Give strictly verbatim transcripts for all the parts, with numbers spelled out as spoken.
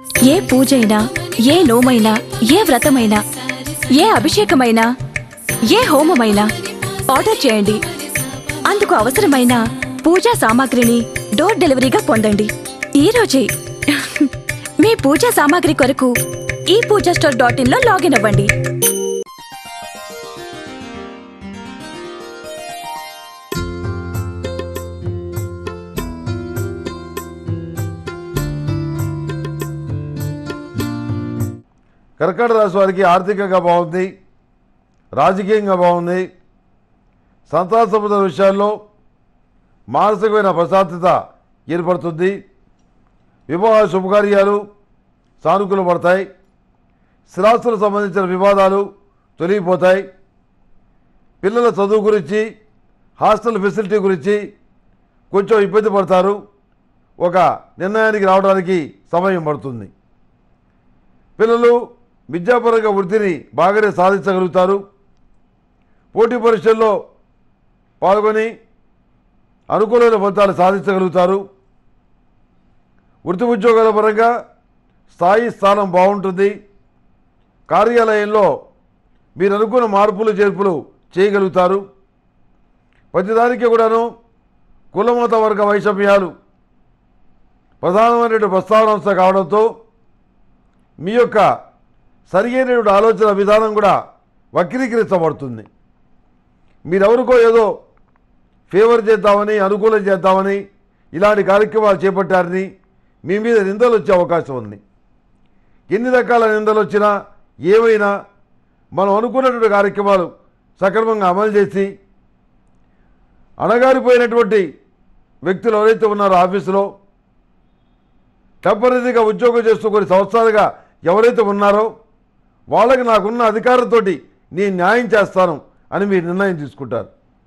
ఏ పూజైనా ఏ నోమైనా ఏ వ్రతమైనా ఏ అభిషేకమైనా ఏ హోమమైనా ఆర్డర్ చేయండి. అందుకు అవసరమైన పూజా సామాగ్రిని డోర్ డెలివరీగా పొందండి ఈ రోజే. మీ పూజా సామాగ్రి కొరకు ఈ పూజా స్టోర్ డాట్ ఇన్ లో లాగిన్ అవ్వండి. కర్కాటక రాశి వారికి ఆర్థికంగా బాగుంది, రాజకీయంగా బాగుంది, సంతాన సంబంధ విషయాల్లో మానసికమైన ప్రశాంతత ఏర్పడుతుంది. వివాహ శుభకార్యాలు సానుకూల పడతాయి. స్థిరాస్తులకు సంబంధించిన వివాదాలు తొలగిపోతాయి. పిల్లల చదువు గురించి, హాస్టల్ ఫెసిలిటీ గురించి కొంచెం ఇబ్బంది పడతారు. ఒక నిర్ణయానికి రావడానికి సమయం పడుతుంది. పిల్లలు విద్యాపరంగా వృద్ధిని బాగానే సాధించగలుగుతారు. పోటీ పరీక్షల్లో పాల్గొని అనుకూలమైన ఫలితాలు సాధించగలుగుతారు. వృత్తి ఉద్యోగాల పరంగా స్థాయి స్థానం బాగుంటుంది. కార్యాలయంలో మీరు అనుకున్న మార్పులు చేర్పులు చేయగలుగుతారు. ప్రతిదానికి కూడాను కులమత వర్గ వైషమ్యాలు ప్రధానమైన ప్రస్తావనాంశ కావడంతో మీ యొక్క సరియైనటువంటి ఆలోచన విధానం కూడా వక్రీకరించబడుతుంది. మీరెవరికో ఏదో ఫేవర్ చేద్దామని, అనుకూలం చేద్దామని ఇలాంటి కార్యక్రమాలు చేపట్టారని మీ మీద నిందలు వచ్చే అవకాశం ఉంది. ఎన్ని రకాల నిందలు వచ్చినా ఏమైనా మనం అనుకున్నటువంటి కార్యక్రమాలు సక్రమంగా అమలు చేసి అణగారిపోయినటువంటి వ్యక్తులు ఎవరైతే ఉన్నారో ఆఫీసులో టెంపరీగా ఉద్యోగం చేస్తూ కొన్ని సంవత్సరాలుగా ఎవరైతే ఉన్నారో వాళ్ళకి నాకున్న అధికారంతో నేను న్యాయం చేస్తాను అని మీరు నిర్ణయం తీసుకుంటారు.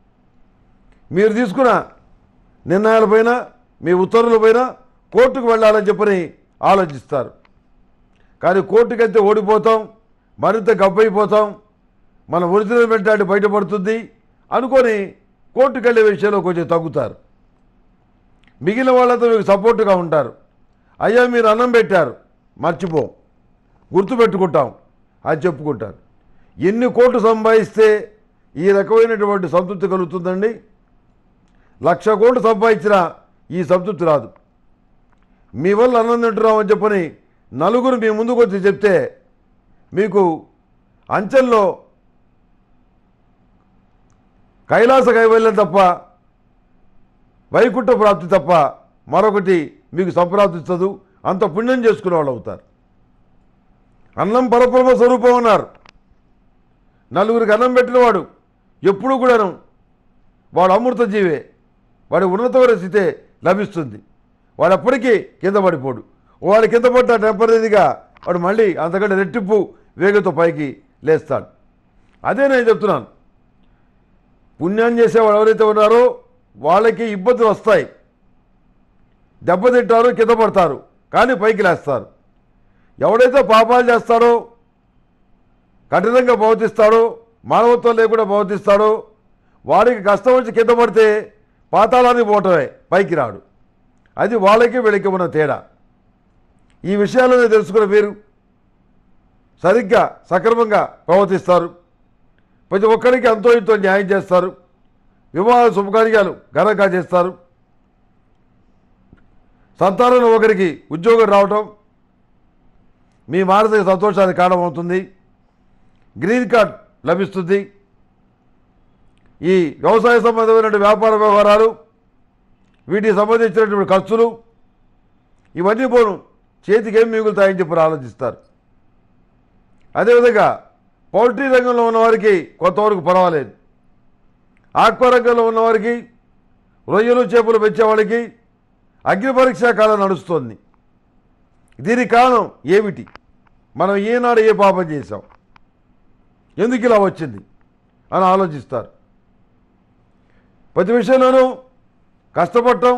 మీరు తీసుకున్న నిర్ణయాలపైన, మీ ఉత్తర్వులపైన కోర్టుకు వెళ్ళాలని చెప్పని ఆలోచిస్తారు. కానీ కోర్టుకైతే ఓడిపోతాం, మరింత గబ్బైపోతాం, మన ఒరిజినల్ మెంటాలిటీ బయటపడుతుంది అనుకొని కోర్టుకు వెళ్ళే విషయంలో కొంచెం తగ్గుతారు. మిగిలిన వాళ్ళతో మీకు సపోర్టుగా ఉంటారు. అయ్యా మీరు అన్నం పెట్టారు, మర్చిపోం, గుర్తుపెట్టుకుంటాం అని చెప్పుకుంటారు. ఎన్ని కోట్లు సంపాదిస్తే ఈ రకమైనటువంటి సంతృప్తి కలుగుతుందండి? లక్ష కోట్లు సంపాదించినా ఈ సంతృప్తి రాదు. మీ వల్ల అన్నం తింటున్నామని చెప్పని నలుగురు మీ ముందుకు వచ్చి చెప్తే మీకు అంచెల్లో కైలాస కైవల్యం తప్ప, వైకుంఠ ప్రాప్తి తప్ప మరొకటి మీకు సంప్రాప్తించదు. అంత పుణ్యం చేసుకునే వాళ్ళు అవుతారు. అన్నం పరబ్రహ్మ స్వరూపం అన్నారు. నలుగురికి అన్నం పెట్టినవాడు ఎప్పుడు కూడాను వాడు అమృత జీవే, వాడి ఉన్నతమైన స్థితే లభిస్తుంది. వాడు అప్పటికీ కింద పడిపోడు. వాడు కింద పడ్డ టెంపరీగా వాడు మళ్ళీ అంతకంటే రెట్టింపు వేగంతో పైకి లేస్తాడు. అదే నేను చెప్తున్నాను. పుణ్యం చేసేవాడు ఎవరైతే ఉన్నారో వాళ్ళకి ఇబ్బందులు వస్తాయి, దెబ్బతింటారు, కింద పడతారు, కానీ పైకి లేస్తారు. ఎవడైతే పాపాలు చేస్తాడో, కఠినంగా ప్రవర్తిస్తాడో, మానవత్వం లేకుండా ప్రవర్తిస్తాడో వాడికి కష్టం వచ్చి కింద పడితే పాతాళానికి పోవటమే, పైకి రాడు. అది వాళ్ళకి వీళ్ళకి ఉన్న తేడా. ఈ విషయాలను తెలుసుకున్న మీరు సరిగ్గా సక్రమంగా ప్రవర్తిస్తారు. ప్రతి ఒక్కరికి అంతో ఇంతో న్యాయం చేస్తారు. వివాహ శుభకార్యాలు ఘనంగా చేస్తారు. సంతానంలో ఒకరికి ఉద్యోగం రావటం మీ మానసిక సంతోషానికి కారణమవుతుంది. గ్రీన్ కార్డ్ లభిస్తుంది. ఈ వ్యవసాయ సంబంధమైన వ్యాపార వ్యవహారాలు, వీటికి సంబంధించినటువంటి ఖర్చులు ఇవన్నీ పోను చేతికి ఏం మిగులుతాయని చెప్పి ఆలోచిస్తారు. అదేవిధంగా పౌల్ట్రీ రంగంలో ఉన్నవారికి కొంతవరకు పర్వాలేదు. ఆక్వా రంగంలో ఉన్నవారికి, రొయ్యలు చేపలు పెంచేవాళ్ళకి అగ్ని పరీక్షా కాలం నడుస్తోంది. దీనికి కారణం ఏమిటి? మనం ఏనాడు ఏ పాపం చేశాం, ఎందుకు ఇలా వచ్చింది అని ఆలోచిస్తారు. ప్రతి విషయంలోనూ కష్టపడటం,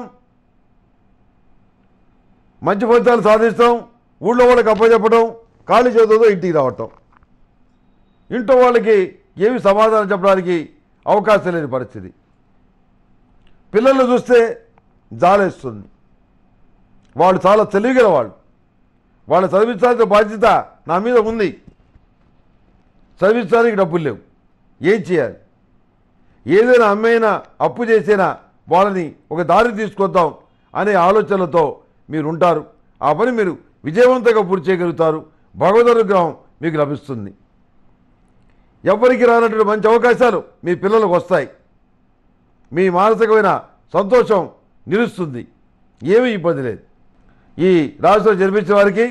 మంచి ఫలితాలు సాధిస్తాం, ఊళ్ళో వాళ్ళకి అప్పచెప్పడం, ఖాళీ చేతులతో ఇంటికి రావటం, ఇంట్లో వాళ్ళకి ఏమి సమాధానం చెప్పడానికి అవకాశం లేని పరిస్థితి. పిల్లలను చూస్తే జాలేస్తుంది. వాళ్ళు చాలా తెలివిగల వాళ్ళు. వాళ్ళు చదివించాల్సిన బాధ్యత నా మీద ఉంది. చదివించడానికి డబ్బులు లేవు, ఏం చేయాలి? ఏదైనా అమ్మైనా అప్పు చేసినా వాళ్ళని ఒక దారి తీసుకొద్దాం అనే ఆలోచనలతో మీరు ఉంటారు. ఆ పని మీరు విజయవంతంగా పూర్తి చేయగలుగుతారు. భగవద్ అనుగ్రహం మీకు లభిస్తుంది. ఎవరికి రానటువంటి మంచి అవకాశాలు మీ పిల్లలకు వస్తాయి. మీ మానసికమైన సంతోషం నిలుస్తుంది. ఏమీ ఇబ్బంది లేదు. ఈ రాశిలో జన్మించిన వారికి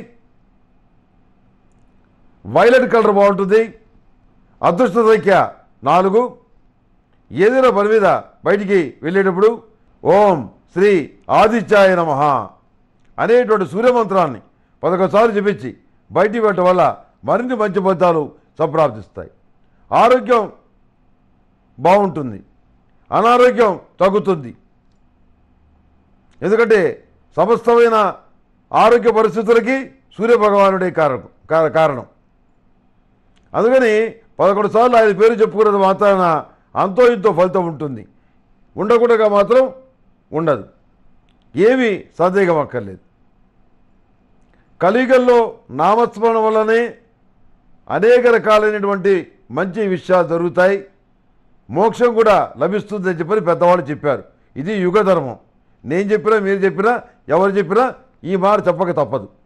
వైలెట్ కలర్ బాగుంటుంది. అదృష్ట సంఖ్య నాలుగు. ఏదైనా పని మీద బయటికి వెళ్ళేటప్పుడు ఓం శ్రీ ఆదిత్యాయ నమః అనేటువంటి సూర్యమంత్రాన్ని పదకొండుసార్లు జపించి బయటికి పెట్టడం వల్ల మరిన్ని మంచి ఫలితాలు సంప్రాప్తిస్తాయి. ఆరోగ్యం బాగుంటుంది, అనారోగ్యం తగ్గుతుంది. ఎందుకంటే సమస్తమైన ఆరోగ్య పరిస్థితులకి సూర్యభగవానుడే కారణం కారణం అందుకని పదకొండు సార్లు ఆయన పేరు చెప్పుకున్నది మాత్రాన అంతో ఇంతో ఫలితం ఉంటుంది. ఉండకుండా మాత్రం ఉండదు. ఏమీ సందేహం అక్కర్లేదు. కలియుగంలో నామస్మరణ వల్లనే అనేక రకాలైనటువంటి మంచి విషయాలు జరుగుతాయి. మోక్షం కూడా లభిస్తుందని చెప్పని పెద్దవాళ్ళు చెప్పారు. ఇది యుగ ధర్మం. నేను చెప్పినా మీరు చెప్పినా ఎవరు చెప్పినా ఈ మాట చెప్పక తప్పదు.